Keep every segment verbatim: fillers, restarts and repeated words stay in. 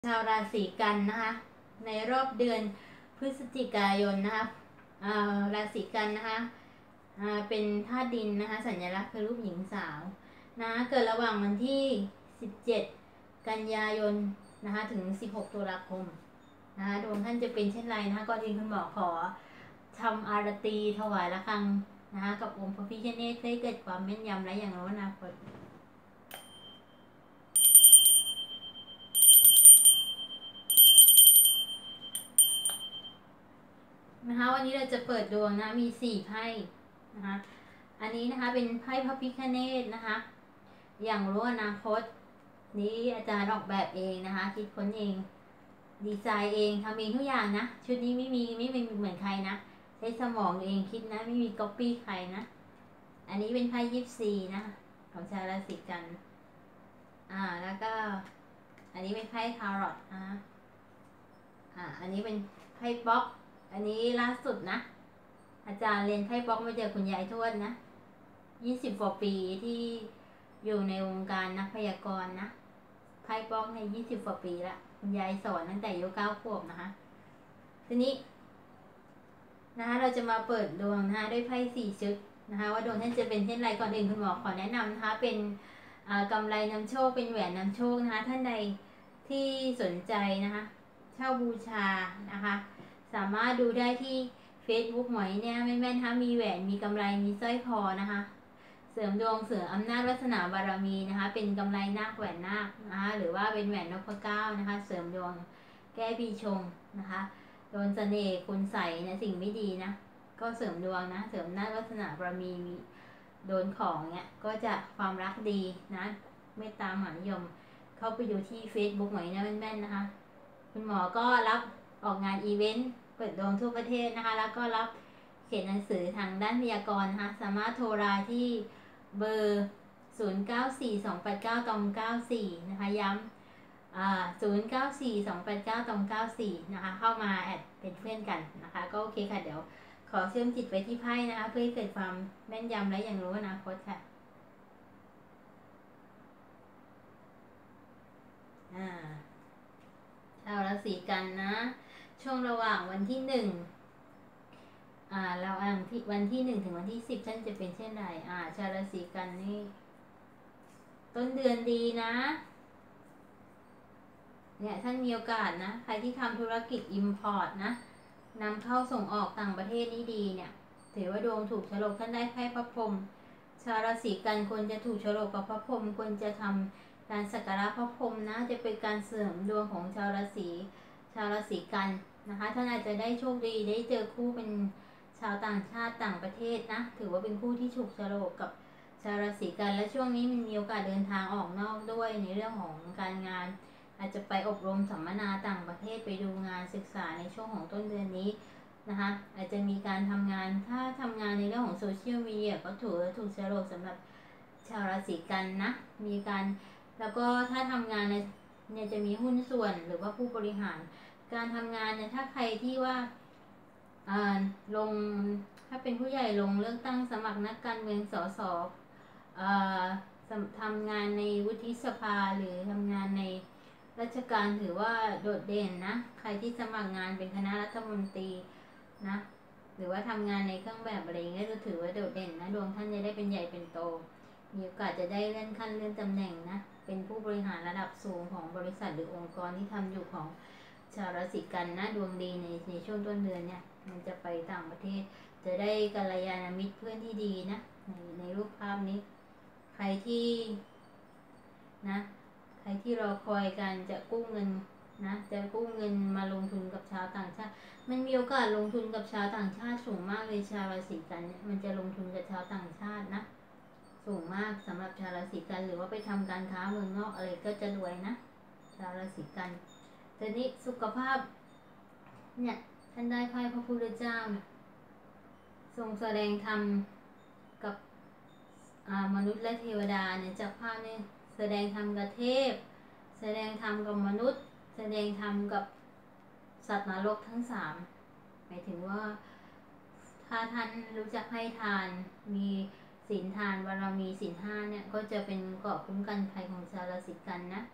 ชาวราศีกันนะคะในรอบเดือนพฤศจิกายนนะคะราศีกันนะคะเป็นธาตุดินนะคะสัญลักษณ์คือรูปหญิงสาวนะเกิดระหว่างวันที่สิบเจ็ดกันยายนนะคะถึงสิบหกตุลาคมนะคะดวงท่านจะเป็นเช่นไรนะคะก่อนอื่นคุณหมอขอทำอารตีถวายระฆังนะคะกับองค์พระพิฆเนศให้เกิดความแม่นยำและอย่างรู้อนาคตนะคะวันนี้เราจะเปิดดวงนะมีสี่ไพ่นะคะอันนี้นะคะเป็นไพ่พระพิฆเนศนะคะอย่างรู้อนาคตนี้อาจารย์ออกแบบเองนะคะคิดค้นเองดีไซน์เองทำเองทุกอย่างนะชุดนี้ไม่มีไม่เป็นเหมือนใครนะใช้สมองเองคิดนะไม่มีก๊อปปี้ใครนะอันนี้เป็นไพ่ยิปซีนะของชาวราศีกันอ่าแล้วก็อันนี้เป็นไพ่ทาโรตนะอ่าอันนี้เป็นไพ่บล็อกอันนี้ล่าสุดนะอาจารย์เรียนไพ่บล็อกมาเจอคุณยายทวดนะยี่สิบกว่าปีที่อยู่ในวงการนักพยากรณ์นะไพ่บล็อกในยี่สิบกว่าปีละคุณยายสอนตั้งแต่อายุเก้าขวบนะคะทีนี้นะคะเราจะมาเปิดดวงนะคะด้วยไพ่สี่ชุดนะคะว่าดวงท่านจะเป็นเช่นไรก่อนอื่นคุณหมอขอแนะนำนะคะเป็นกำไรนำโชคเป็นแหวนนำโชคนะคะท่านใดที่สนใจนะคะเช่าบูชานะคะสามารถดูได้ที่ Facebook หมอยเนี่ยแม่นๆนะคะมีแหวนมีกำไรมีสร้อยคอนะคะเสริมดวงเสริมอำนาจวาสนาบารมีนะคะเป็นกำไรนาคแหวนนาคนะคะหรือว่าเป็นแหวนนพเก้านะคะเสริมดวงแก้ปีชงนะคะโดนเสน่ห์คุณใส่นะสิ่งไม่ดีนะก็เสริมดวงนะเสริมอำนาจวาสนาบารมีโดนของเนี้ยก็จะความรักดีนะเมตตามหานิยมเข้าไปดูที่ Facebook หมอยเนี่ยแม่นๆนะคะคุณหมอก็รับออกงานอีเวนต์เปิดดวงทั่วประเทศนะคะแล้วก็รับเขียนหนังสือทางด้านพยากรณ์นะคะสามารถโทรรายที่เบอร์ศูนย์ เก้า สี่ สอง แปด เก้า เก้า สี่นะคะย้ำอ่าศูนย์ เก้า สี่ สอง แปด เก้า เก้า สี่นะคะเข้ามาแอดเป็นเพื่อนกันนะคะก็โอเคค่ะเดี๋ยวขอเชื่อมจิตไว้ที่ไพ่นะคะเพื่อให้เกิดความแม่นยำและอย่างรู้อนาคตค่ะอ่าชาวราศีกันนะช่วงระหว่างวันที่หนึ่งอ่าเราอ่านที่วันที่หนึ่งถึงวันที่สิบท่านจะเป็นเช่นไรอ่าชาวราศีกันนี่ต้นเดือนดีนะเนี่ยท่านมีโอกาสนะใครที่ทำธุรกิจ import นะนำเข้าส่งออกต่างประเทศนี่ดีเนี่ยถือว่าดวงถูกฉลกท่านได้ไพ่พระพรหมชาวราศีกันควรจะถูกฉลกกับพระพรหมควรจะทำการสักการะพระพรหมนะจะเป็นการเสริมดวงของชาวราศีชาวราศีกันนะคะท่านอาจจะได้โชคดีได้เจอคู่เป็นชาวต่างชาติต่างประเทศนะถือว่าเป็นคู่ที่ถูกฉลกกับชาวราศีกันและช่วงนี้มันมีโอกาสเดินทางออกนอกด้วยในเรื่องของการงานอาจจะไปอบรมสัมมนาต่างประเทศไปดูงานศึกษาในช่วงของต้นเดือนนี้นะคะอาจจะมีการทำงานถ้าทำงานในเรื่องของโซเชียลมีเดียก็ถือถูกฉลกสำหรับชาวราศีกันนะมีการแล้วก็ถ้าทำงานเนี่ยจะมีหุ้นส่วนหรือว่าผู้บริหารการทำงานเนี่ยถ้าใครที่ว่าลงถ้าเป็นผู้ใหญ่ลงเลือกตั้งสมัครนักการเมืองสสทำงานในวุฒิสภาหรือทำงานในราชการถือว่าโดดเด่นนะใครที่สมัครงานเป็นคณะรัฐมนตรีนะหรือว่าทำงานในเครื่องแบบอะไรเงี้ยก็ถือว่าโดดเด่นนะดวงท่านจะได้เป็นใหญ่เป็นโตมีโอกาสจะได้เลื่อนขั้นเลื่อนตำแหน่งนะเป็นผู้บริหารระดับสูงของบริษัทหรือองค์กรที่ทำอยู่ของชาวราศีกันนะดวงดีในในช่วงต้นเดือนเนี่ยมันจะไปต่างประเทศจะได้กัลยาณมิตรเพื่อนที่ดีนะในในรูปภาพนี้ใครที่นะใครที่รอคอยการจะกู้เงินนะจะกู้เงินมาลงทุนกับชาวต่างชาติมันมีโอกาสลงทุนกับชาวต่างชาติสูงมากเลยชาวราศีกันเนี่ยมันจะลงทุนกับชาวต่างชาตินะสูงมากสำหรับชาวราศีกันหรือว่าไปทำการค้าเมืองนอกอะไรก็จะรวยนะชาวราศีกันทีนี้สุขภาพเนี่ยท่านได้ไพ่พระพุทธเจ้าเนี่ยทรงแสดงธรรมกับมนุษย์และเทวดาเนี่ยจากภาพนี้แสดงธรรมกับเทพแสดงธรรมกับมนุษย์แสดงธรรมกับสัตว์นรกทั้งสามหมายถึงว่าถ้าท่านรู้จักให้ทานมีศีลทานบารมีศีลห้าเนี่ยก็จะเป็นเกราะคุ้มกันภัยของชาวราศีกันนะ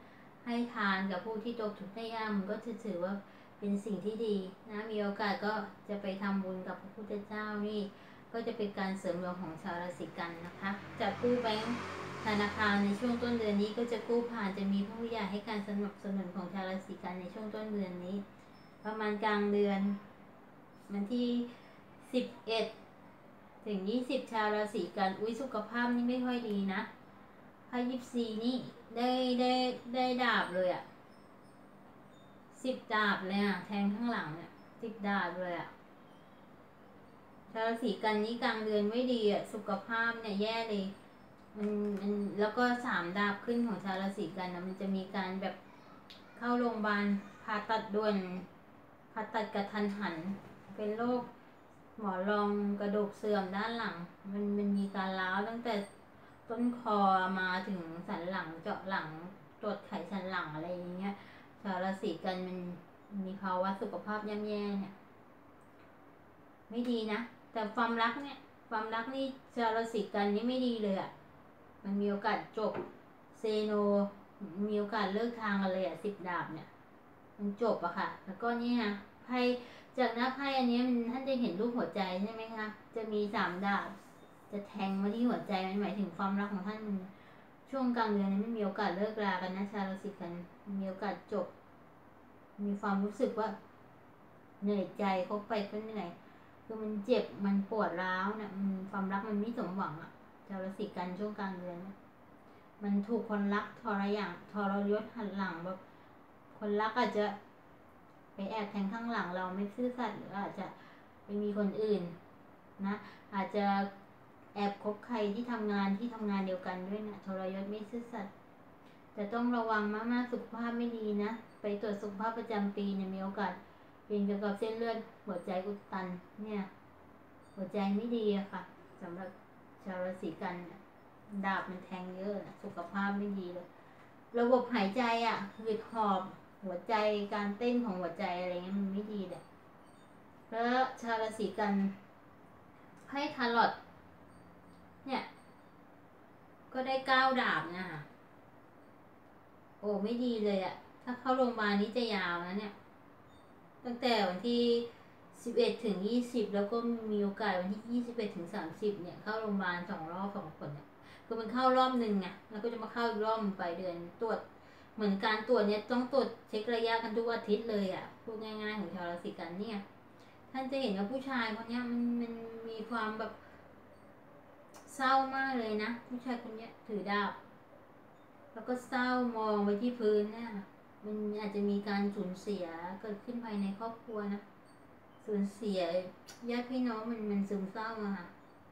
ให้ทานกับผู้ที่ตกทุกข์ได้ยากมันก็จะถือว่าเป็นสิ่งที่ดีนะมีโอกาสก็จะไปทำบุญกับพระพุทธเจ้านี่ก็จะเป็นการเสริมดวงของชาวราศีกันนะคะจะกู้แบงค์ธนาคารในช่วงต้นเดือนนี้ก็จะกู้ผ่านจะมีผู้ใหญ่ให้การสนับสนุนของชาวราศีกันในช่วงต้นเดือนนี้ประมาณกลางเดือนวันที่สิบเอ็ดถึงยี่สิบชาวราศีกันอุ้ยสุขภาพนี่ไม่ค่อยดีนะไพ่ยิปซีนี่ได้ได้ได้ดาบเลยอะสิบดาบเลยอะแทงข้างหลังเนี่ยสิบดาบเลยอะชาวราศีกันนี้กลางเดือนไม่ดีอะสุขภาพเนี่ยแย่เลยมันมันแล้วก็สามดาบขึ้นของชาวราศีกันนะมันจะมีการแบบเข้าโรงพยาบาลผ่าตัดด่วนผ่าตัดกระทันหันเป็นโรคหมอนรองกระดูกเสื่อมด้านหลังมันมันมีการร้าวตั้งแต่ต้นคอมาถึงสันหลังเจาะหลังตรวจไขสันหลังอะไรอย่างเงี้ยชาวราศีกันมันมีภาวะสุขภาพย่ำแย่เนี่ยไม่ดีนะแต่ความรักเนี่ยความรักนี่ชาวราศีกันนี่ไม่ดีเลยอ่ะมันมีโอกาสจบเซโนมีโอกาสเลิกทางกันเลยอ่ะสิบดาบเนี่ยมันจบอะค่ะแล้วก็นี่นะไพ่จากหน้าไพ่อันนี้มันท่านจะเห็นรูปหัวใจใช่ไหมคะจะมีสามดาบจะแทงมาที่หัวใจมันหมายถึงความรักของท่านมันช่วงกลางเดือนนี้ไม่มีโอกาสเลิกรากันนะชาวราศีกันมีโอกาสจบมีความรู้สึกว่าเหนื่อยใจคบไปก็เหนื่อยคือมันเจ็บมันปวดร้าวเนี่ยมันความรักมันไม่สมหวังอ่ะชาวราศีกันช่วงกลางเดือนมันถูกคนรักทรยศทรยศหันหลังแบบคนรักอาจจะไปแอบแทงข้างหลังเราไม่ซื่อสัตย์หรืออาจจะไปมีคนอื่นนะอาจจะแอบคบใครที่ทำงานที่ทำงานเดียวกันด้วยนะทรยศไม่ซื่อสัตย์แต่ต้องระวังมากๆสุขภาพไม่ดีนะไปตรวจสุขภาพประจำปีเนี่ยมีโอกาสเป็นเกี่ยวกับเส้นเลือดหัวใจอุดตันเนี่ยหัวใจไม่ดีอะค่ะสำหรับชาวราศีกันดาบมันแทงเยอะนะสุขภาพไม่ดีเลยระบบหายใจอะหืดหอบหัวใจการเต้นของหัวใจอะไรเงี้ยมันไม่ดีเลยแล้วชาวราศีกันไพ่ทาร์ลอตเนี่ยก็ได้เก้าดาบนะคะโอ้ไม่ดีเลยอะถ้าเข้าโรงพยาบาลนี้จะยาวนะเนี่ยตั้งแต่วันที่สิบเอ็ดถึงยี่สิบแล้วก็มีโอกาสวันที่ยี่สิบเอ็ดถึงสามสิบเนี่ยเข้าโรงพยาบาลสองรอบสองคนเนี่ยคือมันเข้ารอบหนึ่งไงแล้วก็จะมาเข้าอีกรอบไปเดือนตรวจเหมือนการตรวจเนี่ยต้องตรวจเช็คระยะกันทุกอาทิตย์เลยอ่ะพูดง่ายๆของชาวราศีกันเนี่ยท่านจะเห็นว่าผู้ชายคนนี้มันมันมีความแบบเศร้ามากเลยนะผู้ชายคนนี้ถือดาบแล้วก็เศร้ามองไปที่พื้นเนี่ยมันอาจจะมีการสูญเสียเกิดขึ้นภายในครอบครัวนะสูญเสียญาติพี่น้องมันมันซึมเศร้าอะค่ะ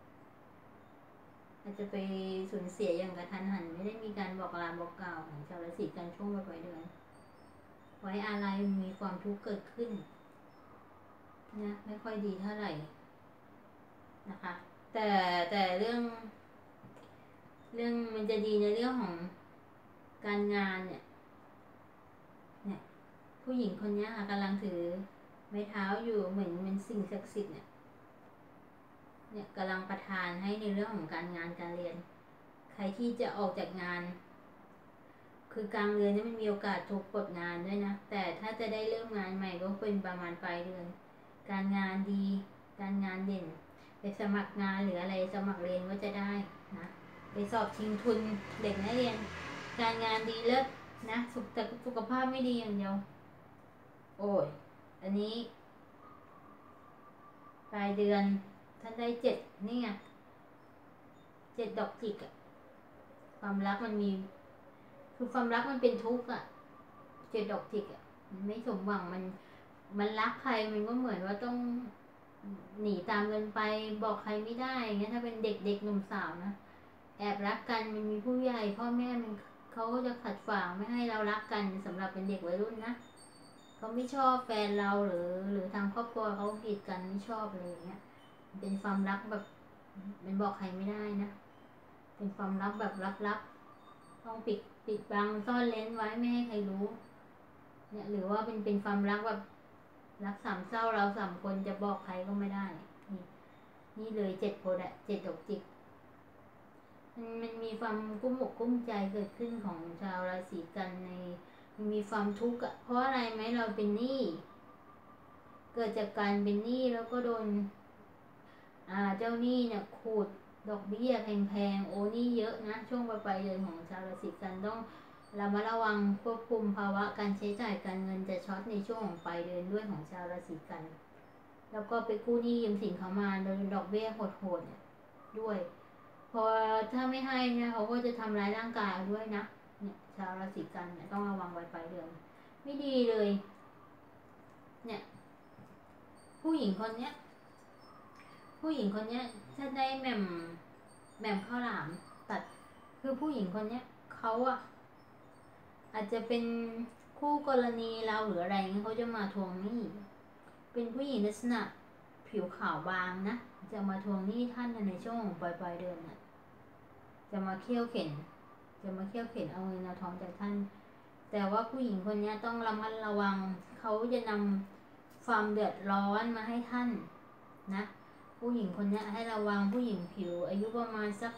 อาจจะไปสูญเสียอย่างกระทันหันไม่ได้มีการบอกลาบอกกล่าวของชาวราศีกันช่วงปลายเดือนไว้อะไรมีความทุกข์เกิดขึ้นนะไม่ค่อยดีเท่าไหร่นะคะแต่แต่เรื่องเรื่องมันจะดีในเรื่องของการงานเนี่ยเนี่ยผู้หญิงคนนี้ค่ะกำลังถือไม้เท้าอยู่เหมือนเป็นสิ่งศักดิ์สิทธิ์เนี่ยเนี่ยกำลังประทานให้ในเรื่องของการงานการเรียนใครที่จะออกจากงานคือกลางเดือนนี่มันมีโอกาสถูกปลดงานด้วยนะแต่ถ้าจะได้เริ่มงานใหม่ก็เป็นประมาณปลายเดือนการงานดีการงานเด่นไปสมัครงานหรืออะไรสมัครเรียนก็จะได้นะไปสอบชิงทุนเด็กนักเรียนการงานดีเลิศนะสุขแต่สุขภาพไม่ดีอย่างเดียวโอ้ยอันนี้ปลายเดือนท่านได้เจ็ดนี่ไงเจ็ดดอกจิกอะความรักมันมีคือความรักมันเป็นทุกข์อะเจ็ดดอกจิกอะมันไม่สมหวังมันมันรักใครมันก็เหมือนว่าต้องหนีตามกันไปบอกใครไม่ได้อย่างเงี้ยถ้าเป็นเด็กเด็กหนุ่มสาวนะแอบรักกันมันมีผู้ใหญ่พ่อแม่มันเขาก็จะขัดขวางไม่ให้เรารักกันสำหรับเป็นเด็กวัยรุ่นนะเขาไม่ชอบแฟนเราหรือหรือทางครอบครัวเขากีดกันไม่ชอบอะไรอย่างเงี้ยเป็นความรักแบบมันบอกใครไม่ได้นะเป็นความรักแบบลับๆต้องปิดปิดบังซ่อนเร้นไว้ไม่ให้ใครรู้เนี่ยหรือว่าเป็นเป็นความรักแบบรักสามเศร้าเราสามคนจะบอกใครก็ไม่ได้นี่นี่เลยเจ็ดโพธิ์เจ็ดดอกจิกมันมันมีความกุ้มอกกุ้มใจเกิดขึ้นของชาวราศีกันในมีความทุกข์อะเพราะอะไรไหมเราเป็นหนี้เกิดจากการเป็นหนี้แล้วก็โดนอ่าเจ้าหนี้เนี่ยขูดดอกเบี้ยแพงๆโอ้หนี้เยอะนะช่วงปลายเดือนของชาวราศีกันต้องเรามาระวังควบคุมภาวะการใช้จ่ายการเงินจะช็อตในช่วงของปลายเดือนด้วยของชาวราศีกันแล้วก็ไปกู้หนี้ยืมสินเขามาโดยดอกเบี้ยโหดๆเนี่ยด้วยพอถ้าไม่ให้เนี่ยเขาก็จะทำร้ายร่างกายด้วยนะเนี่ยชาวราศีกันเนี่ยต้องระวังไว้ปลายเดือนไม่ดีเลยเนี่ยผู้หญิงคนเนี้ยผู้หญิงคนเนี้ยถ้าได้แหม่มแหม่มข้าวหลามตัดคือผู้หญิงคนเนี้ยเขาอะอาจจะเป็นคู่กรณีเราหรืออะไรเงี้ยเขาจะมาทวงหนี้เป็นผู้หญิงลักษณะผิวขาวบางนะจะมาทวงหนี้ท่านในช่วงปลายปลายเดือนน่ะจะมาเคี่ยวเข็นจะมาเคี่ยวเข็นเอาเงินเอาทองจากท่านแต่ว่าผู้หญิงคนนี้ต้องระมัดระวังเขาจะนำความเดือดร้อนมาให้ท่านนะผู้หญิงคนนี้ให้ระวังผู้หญิงผิวอายุประมาณสัก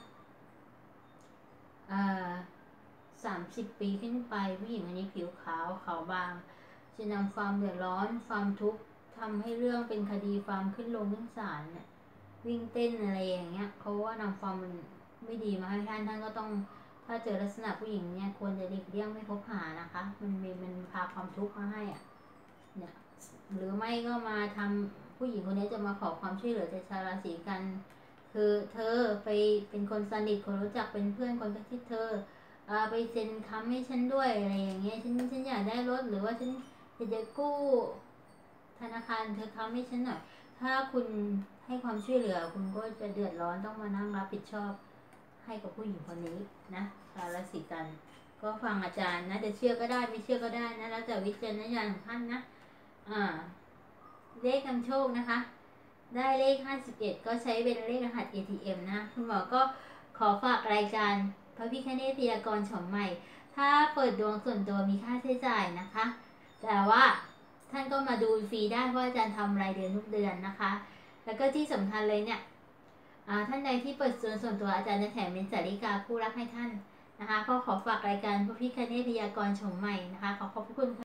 สามสิบปีขึ้นไปผู้หญิงอันนี้ผิวขาวขาวบางจะนำความเดือดร้อนความทุกข์ทำให้เรื่องเป็นคดีความขึ้นลงขึ้นศาลเนี่ยวิ่งเต้นอะไรอย่างเงี้ยเขาว่านำความไม่ดีมาให้ท่านท่านก็ต้องถ้าเจอลักษณะผู้หญิงเนี่ยควรจะหลีกเลี่ยงไม่คบหานะคะมันมีมันพาความทุกข์มาให้อ่ะเนี่ยหรือไม่ก็มาทำผู้หญิงคนนี้จะมาขอความช่วยเหลือจากชาวราศีกันคือเธอไปเป็นคนสนิทคนรู้จักเป็นเพื่อนคนใกล้ชิดเธอไปเซ็นค้ำให้ฉันด้วยอะไรอย่างเงี้ยฉันฉันอยากได้รถหรือว่าฉันอยากจะกู้ธนาคารเธอค้ำให้ฉันหน่อยถ้าคุณให้ความช่วยเหลือคุณก็จะเดือดร้อนต้องมานั่งรับผิดชอบให้กับผู้หญิงคนนี้นะชาวราศีกันก็ฟังอาจารย์นะจะเชื่อก็ได้ไม่เชื่อก็ได้นะแล้วแต่วิจารณญาณของท่านนะอ่าเลขนำโชคนะคะได้เลขห้าสิบเอ็ดก็ใช้เป็นเลขรหัส เอ ที เอ็ม นะคุณหมอก็ขอฝากรายการพระพิฆเนศพยากรณ์ฉมใหม่ถ้าเปิดดวงส่วนตัวมีค่าใช้จ่ายนะคะแต่ว่าท่านก็มาดูฟรีได้เพราะอาจารย์ทำรายเดือนทุกเดือนนะคะแล้วก็ที่สำคัญเลยเนี่ยท่านใดที่เปิดส่วนส่วนตัวอาจารย์จะแถมเป็นสาริกาคู่รักให้ท่านนะคะก็ขอฝากรายการพระพิฆเนศพยากรณ์ฉมใหม่นะคะขอขอบคุณ